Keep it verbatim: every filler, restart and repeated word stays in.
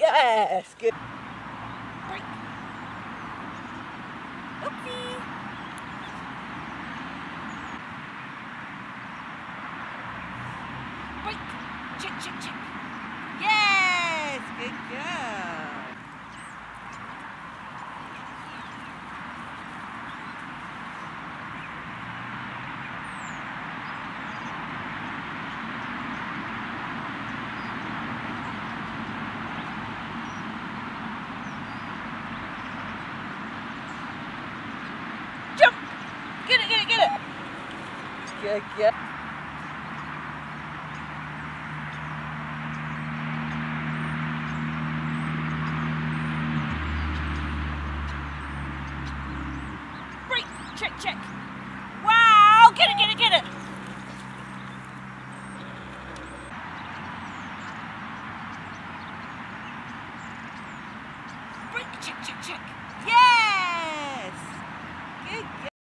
Yes, good. Break. Oopsie. Break. Check, check, check. Yes, good girl. Jump! Get it, get it, get it! Good, good. Break! Check, check! Wow! Get it, get it, get it! Break! Check, check, check! Yes! Good, good.